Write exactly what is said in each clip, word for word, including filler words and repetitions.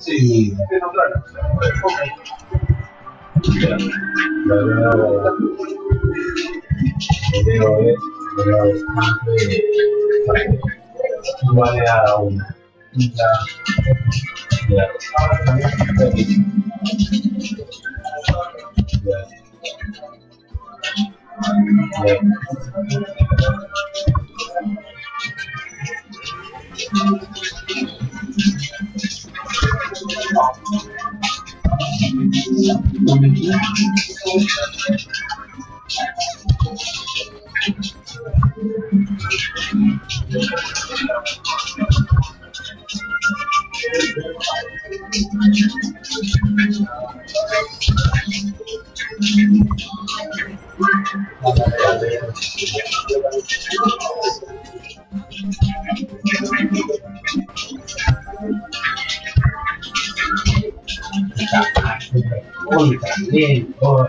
Sí. Vale a una. Uy, también, oh.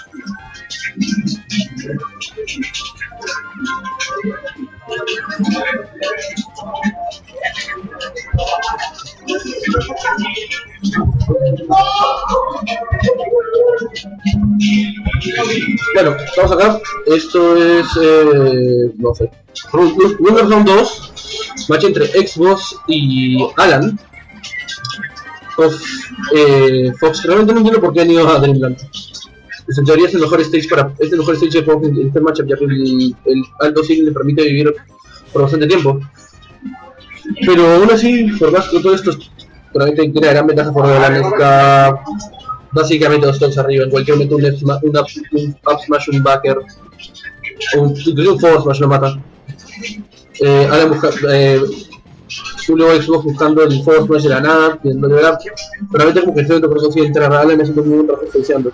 Bueno, estamos acá. Esto es, eh, no sé, Wonderzone dos, match entre Xbox y Alan. Of, eh, Fox, realmente no entiendo por qué han ido a Dreamland. Pues en teoría es el mejor stage para es el mejor stage de Fox en este matchup, ya que el, el alto sim le permite vivir por bastante tiempo. Pero aún así, por más que todo esto, realmente tiene una gran ventaja por Alan. Está básicamente dos stocks arriba. En cualquier momento un, un, un, up, un up smash, un backer, un, un forward smash lo mata. Eh, Alan busca, eh, luego Xbox buscando el forward smash de la nada, pidiendo liberar. Pero realmente como que estoy dentro, por eso sí entrar a Alan, me siento muy bien reflexionando.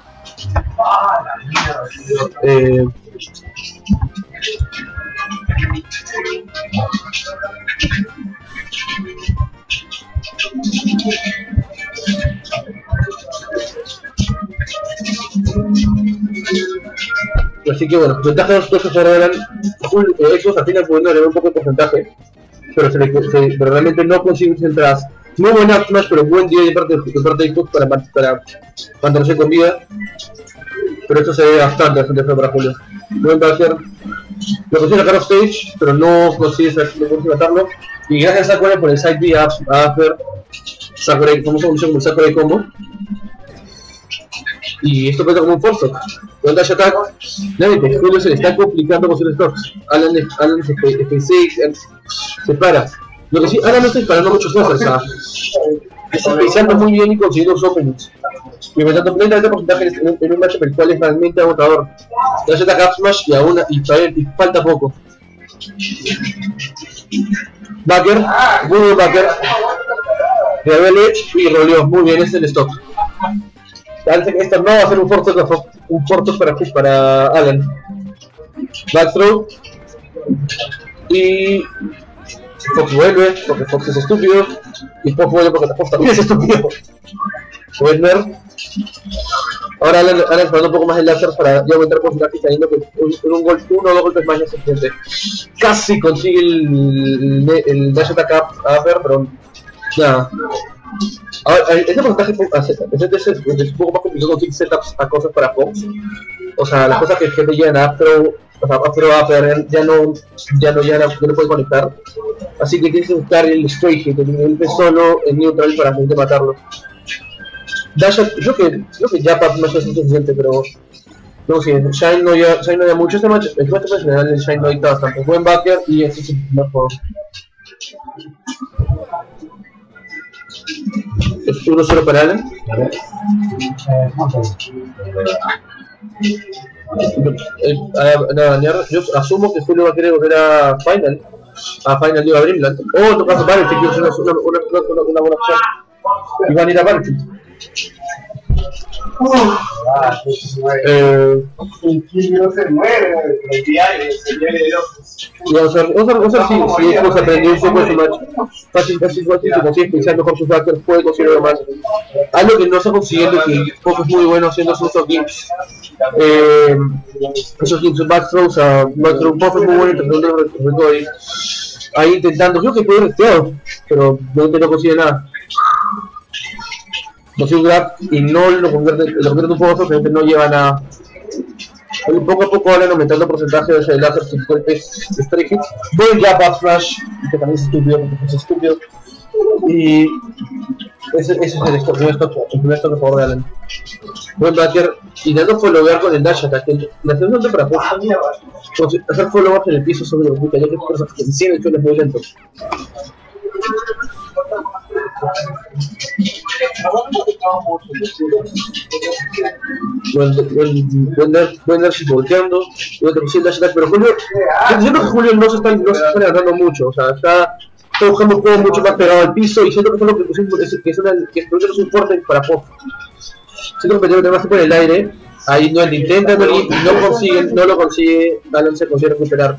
Eh, Así que bueno, ventaja de los dos sobre Alan. Xbox al final pudiendo agregar un poco de porcentaje, pero, se le, se, pero realmente no consigue entradas. Muy buena smash, pero buen día de parte de, de, parte de Xbox para, para mantenerse con vida. Pero esto se ve bastante, bastante feo para Julio. Buen Backer lo consigue sacar off stage, pero no consigue, no consigue matarlo. Y gracias a Sakurai por el side B a hacer Sakurai, famoso como el Sakurai combo. Y esto cuenta como un force stock. Buen dash attack. Nadie, Julio se le está complicando con sus stocks. Alan, Alan se, se, se, se para. Lo que sí, Alan no está disparando muchos cosas, o sea, está especiando muy bien y consiguiendo los openings. Y inventando treinta de porcentaje en un, en un match el cual es realmente agotador. Dash attack up smash y aún y, y falta poco. Backer, muy buen backer. Rebel Edge y roleó, muy bien, ese es el stock. Parece que esta no va a ser un force un force para, para Alan. Back throw. Y Fox vuelve, porque Fox es estúpido. Y Fox vuelve porque Fox también es estúpido. Werner. Ahora Alan, Alan esperando un poco más el láser para ya aumentar porcentaje, sabiendo que un, un gol, uno o dos golpes más ya es suficiente. Casi consigue el, el, el dash attack a upper, pero nada. Ahora, este porcentaje es, es, es un poco más complicado conseguir setups a cosas para Fox. O sea, las cosas que gente llegan a throw, o sea, a throw upper ya no, ya no, ya no, ya no puede conectar. Así que tienes que buscar el straight hit, el golpe solo en neutral para intentar matarlo. Dash, yo que, creo que ya para más es suficiente, pero no sé, Shine no ya, Shine no ya mucho este match, el match en general el Shine no está bastante buen backer y este es el primer juego. Es uno cero para Alan. Eh, nada, yo asumo que Julio va a querer volver a Final, a Final Liga Dreamland. O no pasa Battlefield, que es una, una, una, una, una buena opción. Y van a ir a Battlefield. Eh, no se muere, el diario, se muere de ojos. Vamos a ver, vamos a ver si, si Xbox aprendió un poco de su match. Fácil, fácil, fácil, como sigue pensando con sus backers, puede conseguir algo más. Algo que no está consiguiendo, que Fox es muy bueno haciendo sus games. Eh, esos games, back throws, a back throw, Fox es muy bueno intentando ahí, ahí intentando, creo que puede resteado, pero no, no consigue nada. consigue un grab y no lo convierte, lo convierte en un pozo, que no lleva nada. Y poco a poco van aumentando el porcentaje de láser, sus golpes de strike hits. Buen jab up flash, que también es estúpido, porque es estúpido. Y ese, ese es el esto, primer stock, el primer stock a favor de Alan. Buen backer, y dando follow-up con el dash attack. La segunda de para post, hacer follow-up en el piso sobre los puta, ya que es cosas que encima el chulo es muy lento. Buen Darcy volteando, pero Julio, siento que Julio no se está, no se está levantando mucho, o sea, está, está buscando un juego mucho más pegado al piso y siento que eso es lo que pusimos, que es una, que es un fuerte para pop. Siento que tiene más tiempo en el aire, ahí no, el intenta no, no consigue, no lo consigue, Alan se consigue recuperar.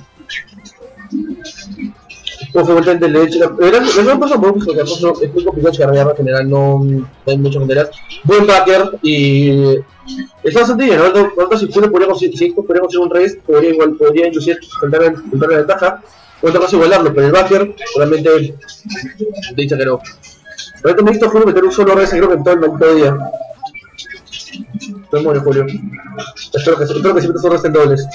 Como fue vuelta en derecha, las dos cosas muy porque no, es muy complicado llegar en general, no, no hay muchas maneras. Buen backer y está bastante bien, ahorita si Julio podría conseguir, si podría conseguir un race, podría igual, podría inclusive contar la ventaja, o otra cosa igualarlo, pero el backer realmente dice que no. Ahorita me he visto a Julio meter un solo race creo que en todo el maldito día. Estoy muere Julio. Espero que, espero que siempre solo estén dobles.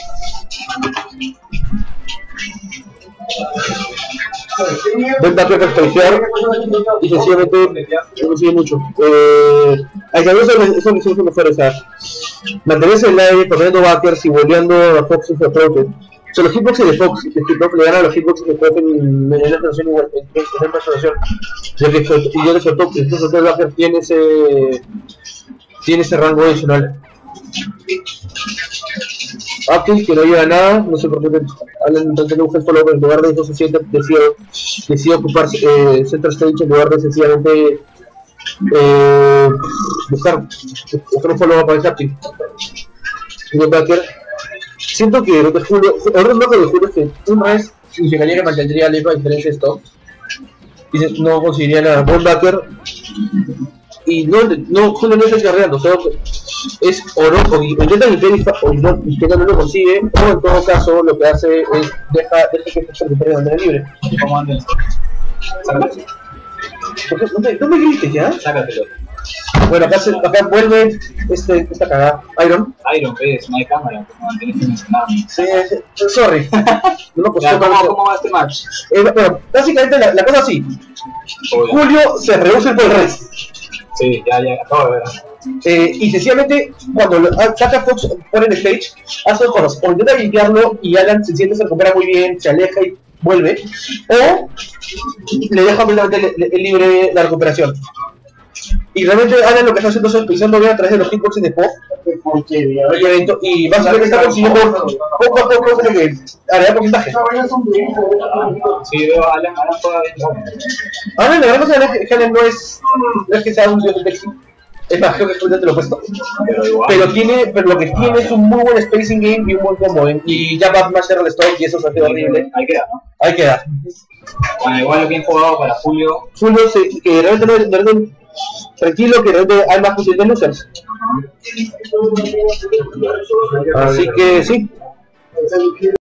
Buen backer para spiciar y sencillamente no consigue mucho. Eh, hay que ver eso que son mejores, o sea, mantenerse en el aire, corriendo backers y volviendo a Fox en su approach. O sea, los hitboxes de Fox, de hitbox le ganan a los hitboxes de Fox en la situación igual, en esta situación. Y yo de su top, entonces el backer tiene ese, tiene ese rango adicional. Upkill que no lleva nada, no sé por qué Alan intenta buscar el follow en lugar de eso se siente, decide, decide ocupar eh, Center Stage en lugar de sencillamente eh, buscar, buscar un follow para el Upkill. Siento que lo que Julio, ahora lo que Julio es que un race significaría que mantendría lejos a diferencia de esto y no conseguiría nada. Buen backer y no, no, Julio no está carreando, o sea, es o no, o intenta limpiar o no, intenta no lo consigue, o en todo caso lo que hace es deja, deja que se recupere de manera libre. ¿Cómo andas? Sácatelo. No me, no me grites ya. Sácatelo. Bueno, acá, se, acá vuelve este, esta cagada. Iron. Iron, ves, no hay cámara, no tienes que mencionar. Sí, sí, sorry. No lo ya, ¿cómo, ¿Cómo va este match? Eh, bueno, básicamente la, la cosa así. Obvio. Julio se rehúsa por el race. Sí, ya, ya, acabo de ver. Eh, y sencillamente, cuando lo, saca Fox por el stage, hace dos cosas: o intenta limpiarlo y Alan se siente, se recupera muy bien, se aleja y vuelve, o le deja completamente libre la recuperación. Y realmente Alan lo que está haciendo es pisando bien a través de los hitboxes de Pop y básicamente está consiguiendo poco a poco como que agregar porcentaje. Sí, veo a Alan, Alan todavía. Alan, la verdad cosa es que Alan no es, no es que sea un dios de Texas. Es más, creo que es completamente lo opuesto. Pero, pero, tiene, pero lo que tiene es un muy buen spacing game y un buen combo. Y ya va a hacer el stop y eso se hace horrible. Ahí queda, ¿no? Ahí queda. Bueno, igual es bien jugado para Julio. Julio, se, que realmente no es tranquilo, que realmente hay más posibilidades de losers. Así que sí.